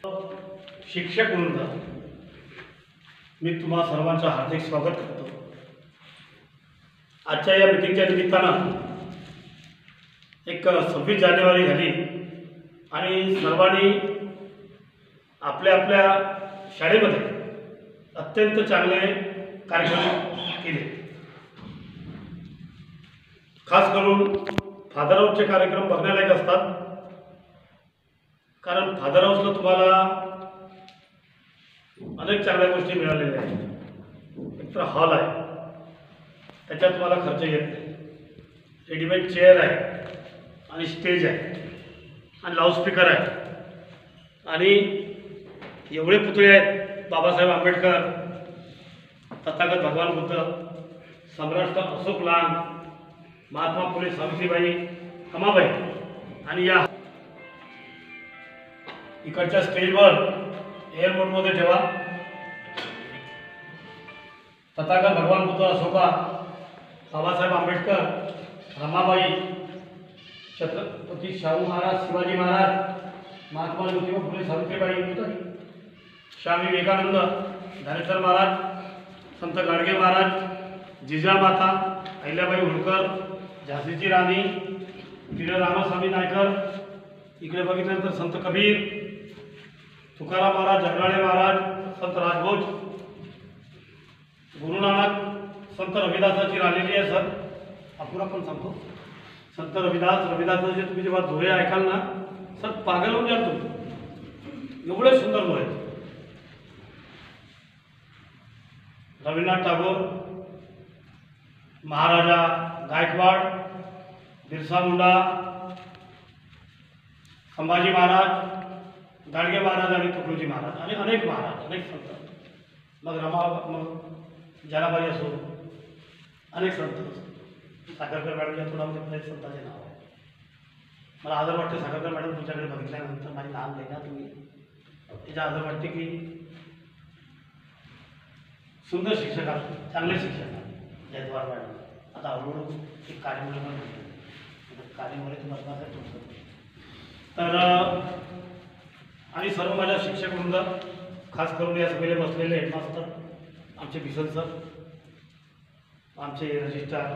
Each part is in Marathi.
शिक्षक म्हणून मी तुम्हा सर्वांचं हार्दिक स्वागत करतो। आजच्या या मीटिंगच्या निमित्तानं एक 26 जानेवारी झाली आणि सर्वांनी आपल्या आपल्या शाळेमध्ये अत्यंत चांगले कार्यक्रम केले। खास करून फादर हाऊसचे कार्यक्रम बघण्यालायक असतात, कारण फादर हाऊसला तुम्हाला अनेक चांगल्या गोष्टी मिळालेल्या आहेत। एक तर हॉल आहे, त्याच्यात तुम्हाला खर्च येत नाही, रेडीमेड चेअर आहे आणि स्टेज आहे आणि लाऊडस्पीकर आहे आणि एवढे पुतळे आहेत, बाबासाहेब आंबेडकर, तथागत भगवान बुद्ध, सम्राट अशोक लहान, महात्मा फुले सावित्रीबाई, कमाबाई आणि या इकडच्या स्टेजवर एअरपोर्टमध्ये ठेवा तथागत भगवान बुद्ध, अशोका, बाबासाहेब आंबेडकर, रमाबाई, छत्रपती शाहू महाराज, शिवाजी महाराज, महात्मा ज्योतिबा फुले सावित्रीबाई, स्वामी विवेकानंद, ज्ञानेश्वर महाराज, संत गाडगे महाराज, जिजामाता, अहिल्याबाई होळकर, झाशीची राणी, तिकडे रामस्वामी नायकर, इकडे बघितल्यानंतर संत कबीर, तुकाराम महाराज, जगनाळे महाराज, संत राजभोज, गुरु नानक, संत रविदासाची राहिलेली आहे सर, अपुरा पण सांगतो। संत रविदासाचे तुम्ही जेव्हा दोहे ऐकाल ना सर, पागल होऊन जाल तुम्ही, एवढे सुंदर दोहे। रवींद्रनाथ टागोर, महाराजा गायकवाड, बिरसा मुंडा, संभाजी महाराज, गाडगे महाराज आणि तुकडोजी महाराज आणि अनेक महाराज, अनेक संत, मग जनाबाई असो, अनेक संत। साखरकर मॅडमच्या तोंडामध्ये अनेक संतांचे नाव आहे। मला आदर वाटते साखरकर मॅडम तुमच्याकडे बघितल्यानंतर, माझी नाव घेता तुम्ही, त्याचा आदर वाटते की सुंदर शिक्षक आहेत, चांगले शिक्षक आहेत जयद्वार मॅडम। आता हळूहळू एक कार्यमुळे पण कार्यमुळे तुम्हाला तर आणि सर्व माझ्या शिक्षक वृंद, खास करून या सगळे बसलेले हेडमास्टर, आमचे बिसल सर, आमचे रजिस्ट्रार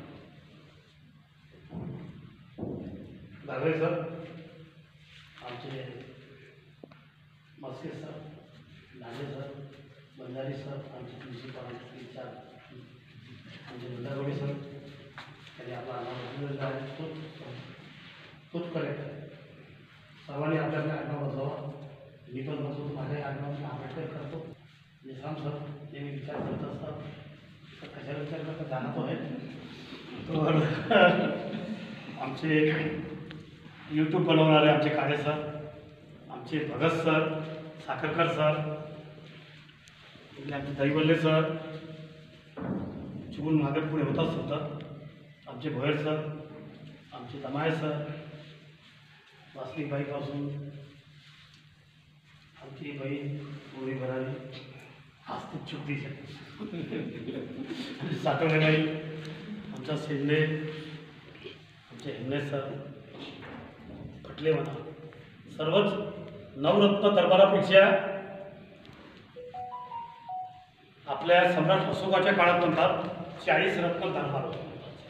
घागरे सर, आमचे Maske sir, Lande sir, Banjari sir, आमचे प्रिन्सिपल इंचार्ज आमचे बंडागोडे सर, त्यांनी आपला आढावा तोच करेक्ट आहे। सर्वांनी आपल्याला आढावा बसवा, मी पण बसवतो, माझ्या आढावा आंबेडकर करतो। निजाम सर ते विचार करत असतात, तर कशाला विचार करता जाणतो आहे। तर आमचे यूट्यूब बनवणारे आमचे काळे सर, आमचे भगत सर, साखरकर सर, आमचे दैवल्ले सर, चुकून मागे पुढे होतात सुद्धा, आमचे भोयर सर, आमचे दमाये सर, वासनिकबाईपासून आमची बहीण गोरी भरारी, आज खूप चुकती साठवलेबाई, आमचा शेंडे, आमचे हेमले सर, पटले म्हणा, सर्वच नवरत्न दरबारापेक्षा आपल्या सम्राट अशोकाच्या काळात म्हणतात 40 रत्न दरबार होते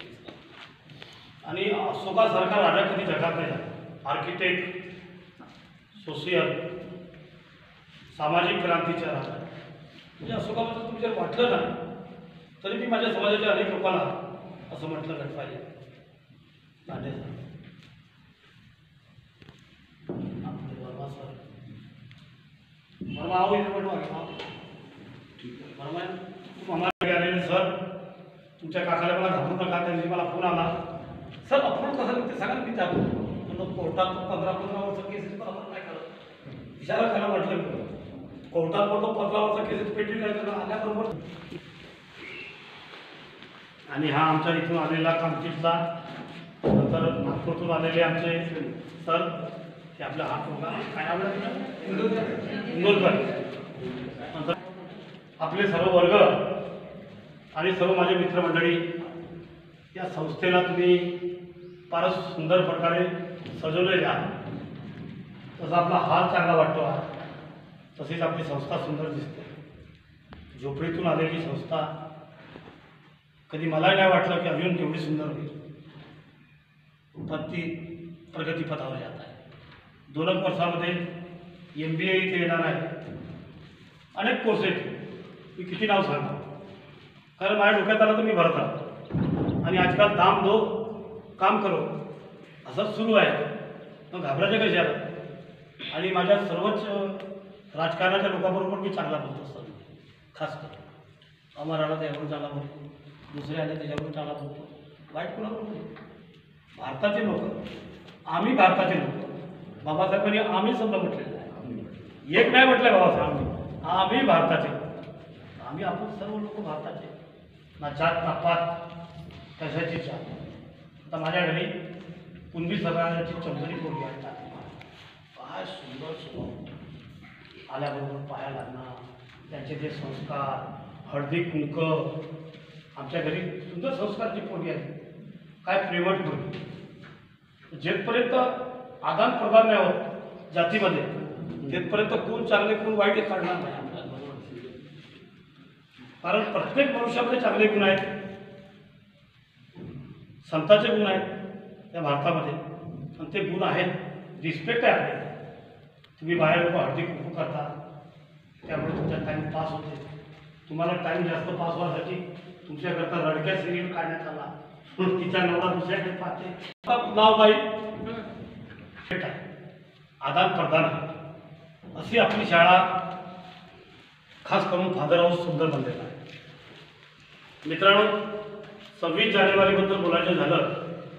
आणि अशोकासारखा राजा कधी जगात नाही झाला। आर्किटेक्ट, सोशियल, सामाजिक क्रांतीचा राजा म्हणजे अशोकाबद्दल तुम्ही जर वाटलं ना, तरी मी माझ्या समाजाच्या अनेक लोकांना असं म्हटलं नाही पाहिजे। लांडे सर, आपले वर्मा सर, वर्मा आओ इथे म्हटलं ठीक आहे, वर्मा खूप आम्हाला आलेले सर, तुमच्या काकाला मला घाबरू नका, त्या दिवशी मला फोन आला, सर अप्रूव्ह कसं निघते सांगा, मी त्यात कोर्टात 15 वर्ष केस पण आपण काय करत विचारा त्याला म्हटलं, कोर्टात पडतो 15 वर्ष केसेस पेंडिंग आहे, त्याला आल्याबरोबर। आणि हा आमच्या इथून आलेला कामकीतला, नंतर नागपूरतून आलेले आमचे सर, ते आपल्या हात होता काय आवडत इंदोरकर, नंतर आपले सर्व वर्ग आणि सर्व माझे मित्रमंडळी, या संस्थेला तुम्ही फारच सुंदर प्रकारे सजवलेले आहे। तसा आपला हात चांगला वाटतो आहे। तसेच आपली संस्था सुंदर दिसते. झोपडीतून आलेली संस्था. कधी मलाही नाही वाटलं की अजून एवढी सुंदर होईल, पण ती प्रगतीपथावर जात आहे. 2 वर्षामध्ये MBA इथे येणार आहे. अनेक कोर्स आहेत, मी किती नाव सांगतो, कारण माझ्या डोक्यात आलं तर मी भरत राहतो. आणि आजकाल दाम दो काम करो असं सुरू आहे. मग घाबरायचं कशाला. आणि माझ्या सर्वच राजकारणाच्या लोकांबरोबर मी चांगला बोलतो असतो. खास कर अमर आला त्याच्यावरून चांगला बोलतो, दुसरे आले त्याच्यावरून चांगला बोलतो. वाईट कोणाबरोबर बोलतो. भारताचे लोक, आम्ही भारताचे लोक. बाबासाहेबांनी आम्ही शब्द म्हटलेला आहे, एक नाही म्हटलं बाबासाहेब, आम्ही भारताचे लोक. आम्ही आपण सर्व लोक भारताचे. ना जात ना पात कशाची जात. आता माझ्या घरी कुणबी सगळ्याची चौधरी पोरगी आहे. काय सुंदर स्वभाव. आल्याबरोबर पाया लागणार, त्यांचे जे संस्कार, हळदी कुंक. आमच्या घरी सुंदर संस्कारची पोरगी आहे. काय प्रेमट पोरगी. जेथपर्यंत आदान प्रदान नाही होत जातीमध्ये, तेथपर्यंत कोण चांगले कोण वाईट हे काढणार नाही आपल्याला. कारण प्रत्येक मनुष्यामध्ये चांगले गुण आहेत, संतांचे गुण आहेत या भारतामध्ये. आणि ते गुण आहेत, रिस्पेक्ट आहे आपले. तुम्ही बाहेर लोक हळदी कुंकू करता, त्यामुळे तुमचा टाईम पास होते. तुम्हाला टाईम जास्त पास व्हायसाठी तुमच्याकरता रडक्या सिरियल काढण्यात आला. तिचा नवरा दुसऱ्याकडे पाहते, नाव बाई भेट आहे, आदान प्रदान आहे. अशी आपली शाळा खास करून फादर हाऊस सुंदर बनलेला आहे. मित्रांनो, 26 जानेवारीबद्दल बोलायचं झालं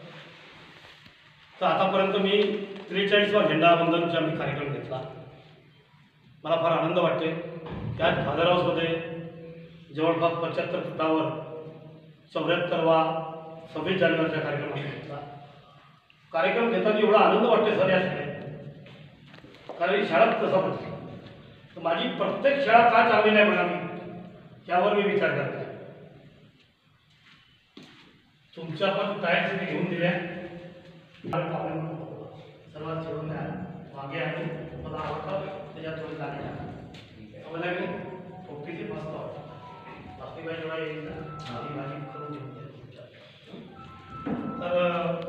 तर आतापर्यंत मी 43वा झेंडावंदनचा मी कार्यक्रम घेतला. मला फार आनंद वाटते. त्याच फादर हाऊसमध्ये जवळपास 75 फुटावर 74वा 26 जानेवारीचा कार्यक्रम घेतला. कार्यक्रम घेताना एवढा आनंद वाटते सर या शाळेत, कारण ही शाळा तसा बसली. तर माझी प्रत्येक शाळा का चांगली नाही म्हणावी यावर मी विचार करत आहे. तुमच्या पण टायर तिथे घेऊन दिल्या, सर्वात जेवण द्या, वागे आहे मला आवडतं, त्याच्यात थोडी गाणी आहे मला फोकीचे मस्त वाटतं. बाकी जेव्हा येईल ना ती भाजी करून घेऊन द्या तुमच्या. तर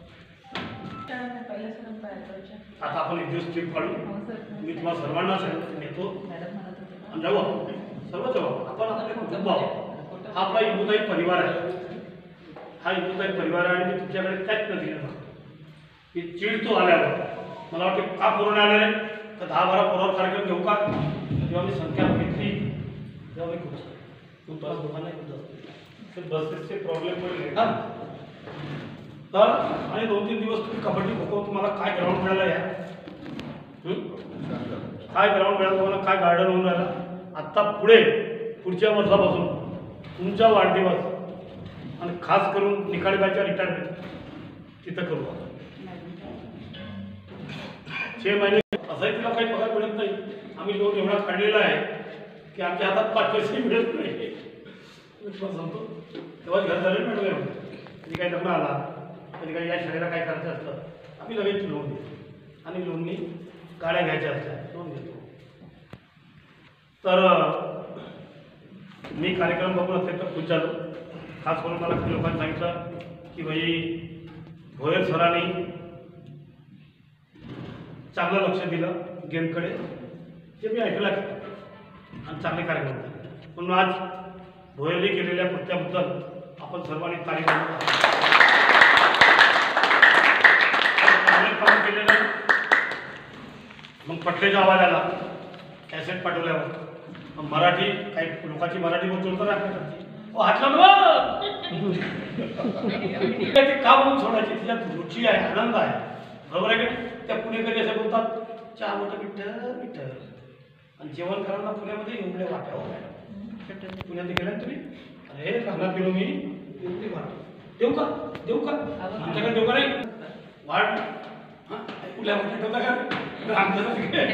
आता आपण एक दिवस ट्रिप काढू. मी तुम्हाला सर्वांना नेतो आणि जाऊ आपण सर्व जाऊ. आपण आपले कुटुंब आहोत. हा आपला इंदुताई परिवार आहे. हा इंदुताई परिवार आहे. आणि मी तुमच्याकडे त्याच न दिलं की चिडतो आल्यावर मला वाटतं का पोरं आले रे, तर 10-12 पोरावर कार्यक्रम घेऊ का. जेव्हा मी संख्या घेतली तेव्हा मी खूप तुमच्या दोघांना खूप असते बसेसचे प्रॉब्लेम पडले ना. तर आणि 2-3 दिवस तुम्ही कबड्डी खो खो, तुम्हाला काय ग्राउंड मिळालं या, काय ग्राउंड मिळालं तुम्हाला, काय गार्डन होऊन राहिलं. आत्ता पुढच्या वर्षापासून तुमचा वाढदिवस आणि खास करून निकाडीबाईच्या रिटायरमेंट तिथं करू. 6 महिने असंही तिला काही पगार मिळत नाही. आम्ही लोन एवढा काढलेला आहे की आमच्या हातात 5 पैसे मिळत नाही. मी तुम्हाला सांगतो तेव्हा घर झाले मिळलं. कधी काही लग्न आला, कधी काही या शाळेला काय करायचं असतं आम्ही लगेच लोन देतो. आणि लोननी गाड्या घ्यायच्या असतात लोन घेतो. तर मी कार्यक्रम बघून अत्यंत खुश झालो. खास करून मला काही लोकांनी सांगितलं की भाई भोयर सरांनी चांगलं लक्ष दिलं गेमकडे, ते मी ऐकलं आणि चांगले कार्यक्रम झाले. म्हणून आज भोयरने केलेल्या कृत्याबद्दल आपण सर्वांनी तारीफ केलेलं. मग पटलेचा आवाज आला कॅसेट पाठवल्यावर. मराठी काही लोकांची मराठी बोलतो तर हातला ते का म्हणून सोडायची, तिच्यात रुची आहे, आनंद आहे. बरोबर आहे की त्या पुणेकरी असं बोलतात चहा मोठं विठ्ठल विठ्ठल. आणि जेवण करायला पुण्यामध्ये एवढे वाटावं. पुण्यात गेला तुम्ही, अरे लग्नात गेलो मी एवढी वाट देऊ का देऊ का आमच्याकडे देऊ का नाही वाट. हां कुठल्या वाटत ठेवता का आमच्या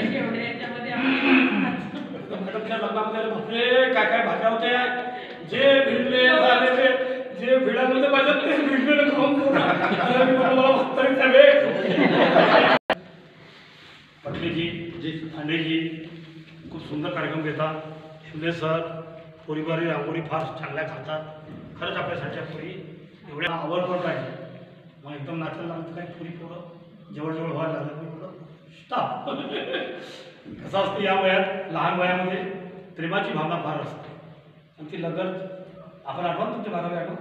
लग्नामध्ये बापरे काय काय भाज्या होत्या. जे भिडले झाले ते जे भिडामध्ये पाहिजे ते भिडलेलं खाऊन मला वास्तविक सगळे पटलेजी अंडेजी खूप सुंदर कार्यक्रम घेतात. शिंदे सर पोरीबारी रांगोळी फार चांगल्या खातात. खरंच आपल्यासाठी पोरी एवढ्या आवड पण पाहिजे. मग एकदम नाचायला लागतं काही पोरी पोरं जवळजवळ व्हायला लागलं मी बोललो स्टॉप. कसं असतं या वयात लहान वयामध्ये प्रेमाची भावना फार असते आणि ती लगत आपण आठवण तुमच्या भागावी आठवण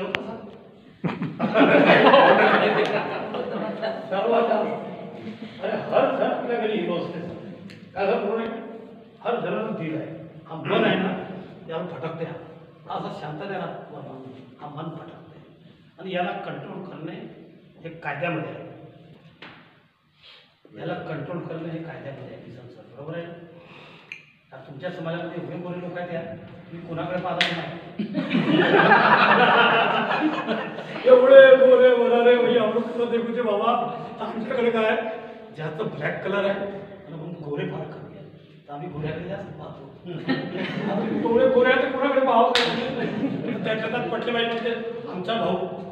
सर्वात अरे हर जण आपल्या घरी हिरो असते. काय झालं बरोबर आहे? हर जणांना दिल आहे. हा मन आहे ना यावर फटकते. हा असं शांततेने हा मन फटकते आणि याला कंट्रोल करणे हे कायद्यामध्ये आहे. याला कंट्रोल करणं हे कायद्यामध्ये आहे. किसन सर बरोबर आहे. आता तुमच्या समाजामध्ये एवढे गोरे लोक आहेत. या मी कोणाकडे पाहता नाही. एवढे गोरे वरारे म्हणजे आपण देखूचे बाबा आमच्याकडे काय जास्त ब्लॅक कलर आहे आणि मग गोरे फार कमी आहे. तर आम्ही गोऱ्याकडे जास्त पाहतो. एवढे गोरे आहेत कोणाकडे पाहावं त्याच्यात पटले पाहिजे म्हणजे आमचा भाऊ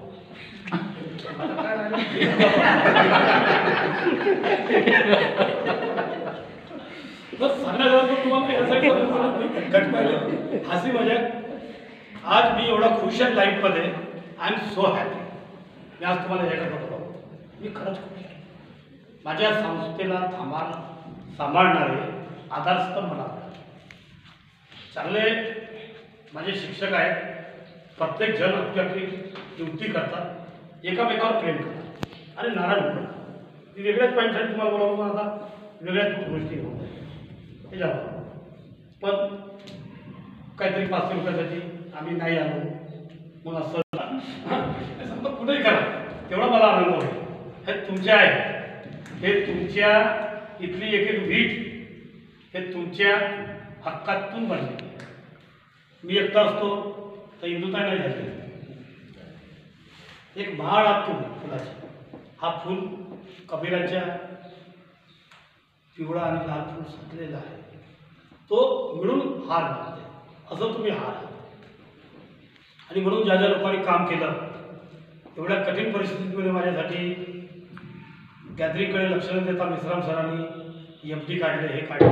बस सांगण्याचा तुम्हाला यासाठी गट पाहिजे हसी मजाक. आज मी एवढा खुश आहे लाईफमध्ये. I am so happy. मी आज तुम्हाला याच्यात बघतो मी खरंच खुश आहे. माझ्या संस्थेला सांभाळणारे आधारस्तंभ मला चांगले माझे शिक्षक आहेत. प्रत्येक जण आपली आपली युक्ती करतात. एकामेकावर प्रेम करतात आणि नाराज होतात. मी वेगळ्याच पॉईंटसाठी तुम्हाला बोलावं पण आता वेगळ्याच गोष्टी होत आहे त्याच्यावर. पण काहीतरी 500 रुपयासाठी आम्ही नाही आलो मग असं समजा कुठेही करा तेवढा मला आनंद होईल. हे तुमचे आहे. हे तुमच्या इथली एक एक वीट हे तुमच्या हक्कातून बनले. मी एकटा असतो तर हिंदुता नाही झाली. एक महाळ आत फुलाची हा फूल कबीराच्या पिवळा आणि लाल फूल सुटलेला आहे. तो मिळून हार बनते. असं तुम्ही हार आणि म्हणून ज्या ज्या लोकांनी काम केलं एवढ्या कठीण परिस्थितीमध्ये माझ्यासाठी गॅदरिंगकडे लक्ष न देता मिश्राम सरांनी FD काढले हे काढले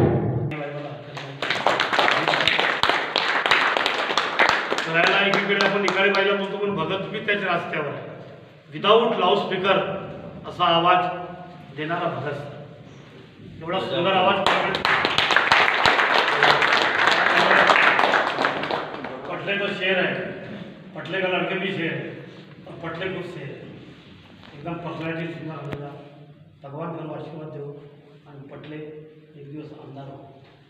करायला. एकीकडे आपण निकाली बाईला बोलतो पण भगत मी त्याच्या रस्त्यावर आहे. विदाऊट लाऊडस्पीकर असा आवाज देणारा भगत एवढा सुंदर आवाज पटले तो शेर आहे. पटले का लड़के भी शेर है और पटले खूप शेर है. एकदम पर्सनॅलिटी सुंदर आलेला. भगवान मला आशीर्वाद देऊ आणि पटले एक दिवस आमदार हो.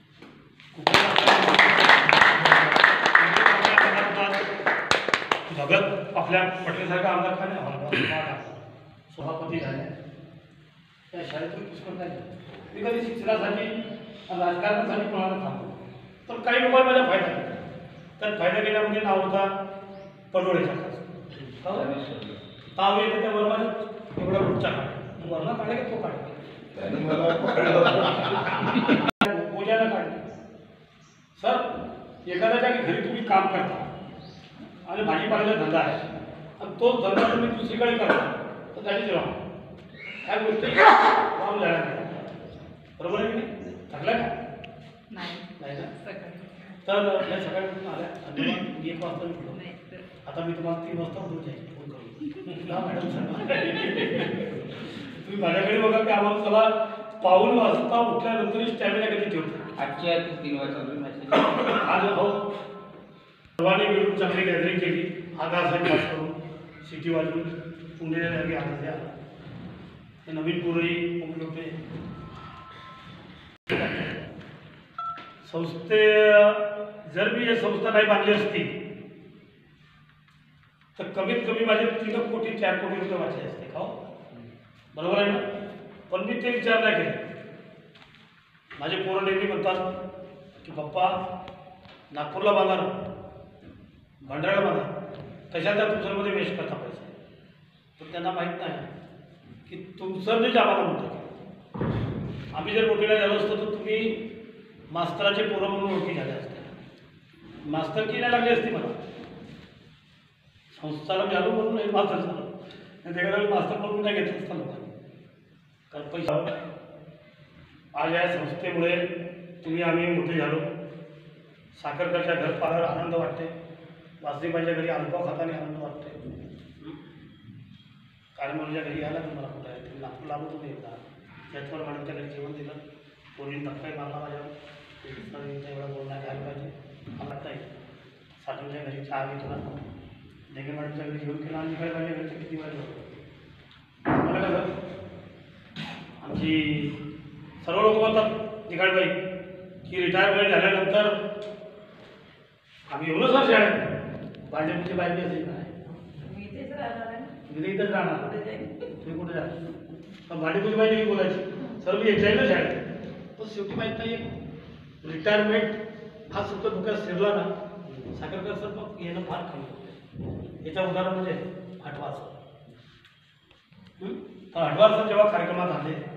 भगत आपल्या पटलेसारखा आमदार का नाही सभापती झाले. त्या शाळेतून पुष्कळ काय मी कधी शिक्षणासाठी राजकारणासाठी कोणाला थांबतो तर काही लोकांना माझा फायदा घेतला. तर फायदा घेण्यामध्ये नाव होता पडोळेचा खास ताव येते त्या वर्माने एवढा रोजचा काढ वर्ण काढे की तो काढे पूजाला काढले. सर एखाद्या जागी घरी तुम्ही काम करता आणि भाजीपाल्याचा धंदा आहे आणि तो धंदा तुम्ही दुसरीकडे करता तर त्याची जेव्हा ह्या गोष्टी काम झाल्या बरोबर आहे की नाही? थकला का नाही ना? तर या सकाळी कुठून आल्या आणि 1 वाजता उठलो. आता मी तुम्हाला 3 वाजता उठून जाईल फोन करून मॅडम सर तुम्ही माझ्याकडे बघा की आम्हाला चला पाऊल वाजता उठल्यानंतरही स्टॅमिना कधी ठेवतो. आजच्या 3 वाजता आज हो सर्वांनी मिळून चांगली गॅदरिंग केली. आधारसाठी पास करून सिटी वाजून पुण्याला आधार आला. हे नवीन पोरही उमले होते. जर मी ही संस्था नाही बांधली असती तर कमीत कमी माझे 3 कोटी 4 कोटी रुपये वाचले असते का बरोबर आहे ना? पण मी ते विचार नाही केले. माझे पोरं नेहमी म्हणतात की पप्पा नागपूरला बांधा ना भंडाऱ्याला बांधा कशाला तुमच्यामध्ये वेस्ट करता पैसे. पण त्यांना माहीत नाही की तुमचं आम्हाला म्हणतो. आम्ही जर मोठीला झालो असतो तर तुम्ही मास्तराचे पोरं म्हणून ओळखी झाल्या असत्या. मास्तर की नाही लागली असती मला. संस्थाला झालो म्हणून हे मास्तर झालं नाही त्याकडे मास्तर म्हणून नाही घेतलं असतं लोकांनी. कारण पैसा आज या संस्थेमुळे तुम्ही आम्ही मोठे झालो. साखरकरच्या घर पाहायला आनंद वाटते. वासुदेबाईच्या घरी अनुभव खाताना आनंद वाटते. काळमोलीच्या घरी यायला तुम्हाला कुठं आहे, तुम्ही नागपूर लागत होते एकदा. त्याचवर मॅडमच्या घरी जेवण दिलं. पोलीस धक्काही मारला माझ्यावर. एवढा बोलणं घ्यायला पाहिजे मला नाही. साठवच्या घरी चहा घेतला. देगे मॅडमच्या घरी जेवण केलं आणि काय माझ्या घरचे किती वाजले होते मला काय झालं. आमची सर्व लोक बोलतात दिघाडबाई की रिटायरमेंट झाल्यानंतर आम्ही येऊनच सर शाळेत भांडेपुची बाई असेल नाही. मी इथेच राहणार. तुम्ही कुठे जाणार. पण भांडेपुची बाई नाही बोलायची सर मी येत ना शाळेत. पण शेवटी माहीत नाही रिटायरमेंट हा सुद्धा डोक्यात शिरला ना. साखरकर सर मग येणं फार कमी होतं. याचं उदाहरण म्हणजे हटवार सर. तर हटवार सर जेव्हा कार्यक्रमात आले